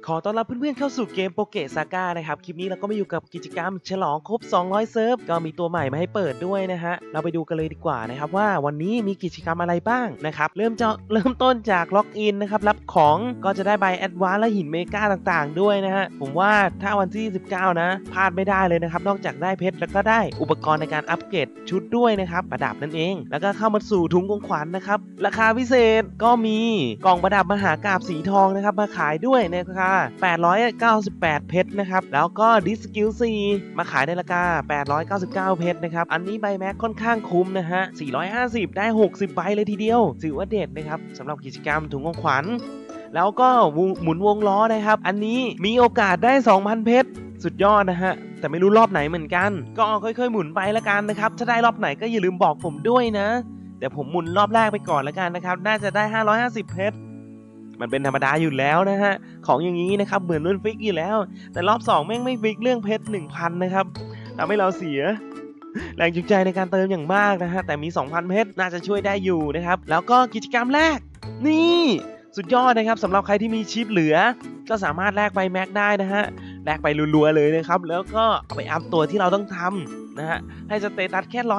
ขอต้อนรับเพื่อนๆเข้าสู่เกมโปเกซาก้านะครับคลิปนี้เราก็มาอยู่กับกิจกรรมฉลองครบ200เซิร์ฟก็มีตัวใหม่มาให้เปิดด้วยนะฮะเราไปดูกันเลยดีกว่านะครับว่าวันนี้มีกิจกรรมอะไรบ้างนะครับเริ่มต้นจากล็อกอินนะครับรับของก็จะได้ใบแอดวานซ์และหินเมกาต่างๆด้วยนะฮะผมว่าถ้าวันที่19นะพลาดไม่ได้เลยนะครับนอกจากได้เพชรแล้วก็ได้อุปกรณ์ในการอัปเกรดชุดด้วยนะครับประดับนั่นเองแล้วก็เข้ามาสู่ถุงของขวัญนะครับราคาพิเศษก็มีกล่องประดับมหากาพย์สีทองนะครับมาขายด้วยในราคา898เพชรนะครับแล้วก็ดิสกิล4มาขายในราคา899เพชรนะครับอันนี้ใบแม็กค่อนข้างคุ้มนะฮะ450ได้60ใบเลยทีเดียวถือว่าเด็ดนะครับสำหรับกิจกรรมถุงของขวัญแล้วก็หมุนวงล้อนะครับอันนี้มีโอกาสได้ 2,000 เพชรสุดยอดนะฮะแต่ไม่รู้รอบไหนเหมือนกันก็ค่อยๆหมุนไปละกันนะครับถ้าได้รอบไหนก็อย่าลืมบอกผมด้วยนะเดี๋ยวผมหมุนรอบแรกไปก่อนละกันนะครับน่าจะได้550เพชรมันเป็นธรรมดาอยู่แล้วนะฮะของอย่างนี้นะครับเหมือนรุ่นฟิกอยู่แล้วแต่รอบ2แม่งไม่ฟิกเรื่องเพชร 1,000 นะครับทำให้เราเสียแรงจูงใจในการเติมอย่างมากนะฮะแต่มี 2,000 เพชรน่าจะช่วยได้อยู่นะครับแล้วก็กิจกรรมแรกนี่สุดยอดนะครับสำหรับใครที่มีชิปเหลือก็สามารถแลกใบแม็กได้นะฮะแลกไปรัวๆเลยนะครับแล้วก็เอาไปอัพตัวที่เราต้องทำนะฮะให้สเตตัสแค่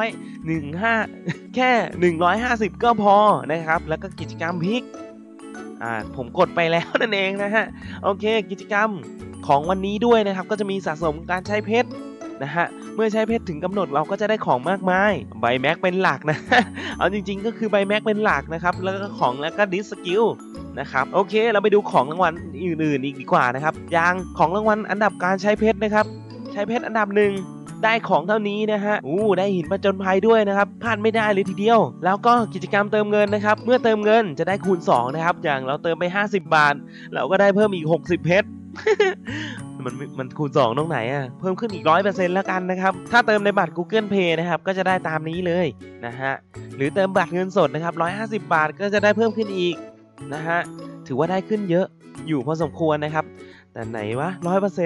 115แค่150ก็พอนะครับแล้วก็กิจกรรมพิกผมกดไปแล้วนั่นเองนะฮะโอเคกิจกรรมของวันนี้ด้วยนะครับก็จะมีสะสมการใช้เพชรนะฮะเมื่อใช้เพชรถึงกำหนดเราก็จะได้ของมากมายใบแม็กเป็นหลักนะ เอาจริงๆก็คือใบแม็กเป็นหลักนะครับแล้วก็ของแล้วก็ดิสกิลนะครับโอเคเราไปดูของรางวัลอื่นๆอีกดีกว่านะครับอย่างของรางวัลอันดับการใช้เพชรนะครับใช้เพชรอันดับ1ได้ของเท่านี้นะฮะได้หินผจญภัยด้วยนะครับพลาดไม่ได้เลยทีเดียวแล้วก็กิจกรรมเติมเงินนะครับเมื่อเติมเงินจะได้คูณ2นะครับอย่างเราเติมไป50บาทเราก็ได้เพิ่มอีก60เพชร มันคูณ2ตรงไหนเพิ่มขึ้นอีก 100% แล้วกันนะครับถ้าเติมในบัตร Google Pay นะครับก็จะได้ตามนี้เลยนะฮะหรือเติมบัตรเงินสดนะครับ150บาทก็จะได้เพิ่มขึ้นอีกนะฮะถือว่าได้ขึ้นเยอะอยู่พอสมควรนะครับแต่ไหนวะ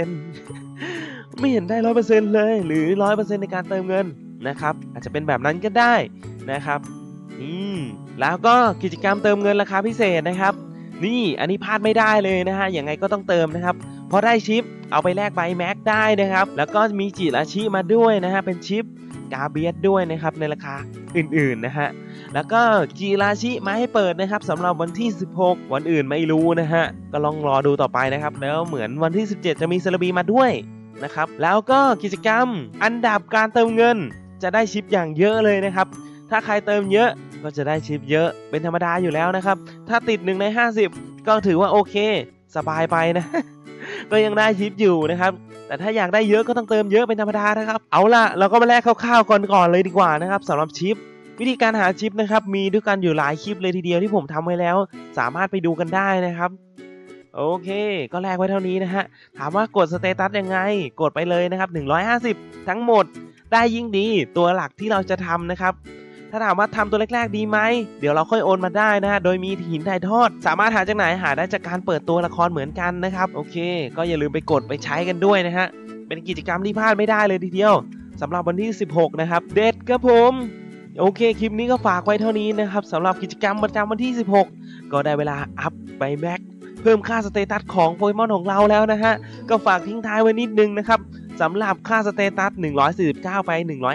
100% ไม่เห็นได้ 100% เลยหรือ 100% ในการเติมเงินนะครับอาจจะเป็นแบบนั้นก็ได้นะครับแล้วก็กิจกรรมเติมเงินราคาพิเศษนะครับนี่อันนี้พลาดไม่ได้เลยนะฮะยังไงก็ต้องเติมนะครับเพราะได้ชิปเอาไปแลกใบแม็กได้นะครับแล้วก็มีจิราชิมาด้วยนะฮะเป็นชิปกาเบียสด้วยนะครับในราคาอื่นๆนะฮะแล้วก็จิราชิมาให้เปิดนะครับสำหรับวันที่16วันอื่นไม่รู้นะฮะก็ลองรอดูต่อไปนะครับแล้วเหมือนวันที่17จะมีเซเลบีมาด้วยนะครับแล้วก็กิจกรรมอันดับการเติมเงินจะได้ชิปอย่างเยอะเลยนะครับถ้าใครเติมเยอะก็จะได้ชิปเยอะเป็นธรรมดาอยู่แล้วนะครับถ้าติด1ใน50ก็ถือว่าโอเคสบายไปนะ ก็ยังได้ชิปอยู่นะครับแต่ถ้าอยากได้เยอะก็ต้องเติมเยอะเป็นธรรมดานะครับเอาล่ะเราก็มาแลกคร่าวๆก่อนเลยดีกว่านะครับสำหรับชิปวิธีการหาชิปนะครับมีด้วยกันอยู่หลายคลิปเลยทีเดียวที่ผมทำไว้แล้วสามารถไปดูกันได้นะครับโอเคก็แลกไว้เท่านี้นะฮะถามว่ากดสเตตัสยังไงกดไปเลยนะครับ150ทั้งหมดได้ยิ่งดีตัวหลักที่เราจะทำนะครับถ้าถามว่าทำตัวแรกๆดีไหมเดี๋ยวเราค่อยโอนมาได้นะฮะโดยมีหินถ่ายทอดสามารถหาจากไหนหาได้จากการเปิดตัวละครเหมือนกันนะครับโอเคก็อย่าลืมไปกดไปใช้กันด้วยนะฮะเป็นกิจกรรมที่พลาดไม่ได้เลยทีเดียวสำหรับวันที่16นะครับเด็ดครับผมโอเคคลิปนี้ก็ฝากไว้เท่านี้นะครับสำหรับกิจกรรมประจำวันที่16ก็ได้เวลาอัพใบแม็กเพิ่มค่าสเตตัสของโปเกมอนของเราแล้วนะฮะก็ฝากทิ้งท้ายไว้นิดนึงนะครับสำหรับค่าสเตตัส149ไป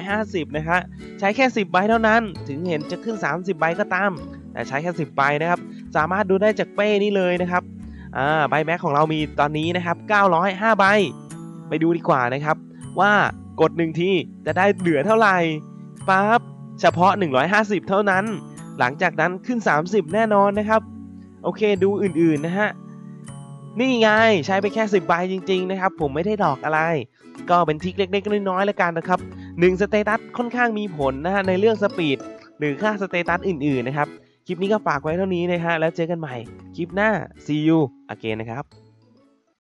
150นะฮะใช้แค่10ใบเท่านั้นถึงเห็นจะขึ้น30ใบก็ตามแต่ใช้แค่10ใบนะครับสามารถดูได้จากเป้นี้เลยนะครับใบแม็กของเรามีตอนนี้นะครับ905ใบไปดูดีกว่านะครับว่ากด1ทีจะได้เหลือเท่าไหร่ปั๊บเฉพาะ150เท่านั้นหลังจากนั้นขึ้น30แน่นอนนะครับโอเคดูอื่นๆนะฮะนี่ไงใช้ไปแค่10ใบจริงๆนะครับผมไม่ได้ดอกอะไรก็เป็นทริคเล็กๆน้อยๆแล้วกันนะครับ1สเตตัสค่อนข้างมีผลนะฮะในเรื่องสปีดหรือค่าสเตตัสอื่นๆนะครับคลิปนี้ก็ฝากไว้เท่านี้นะฮะแล้วเจอกันใหม่คลิปหน้า see you again นะครับ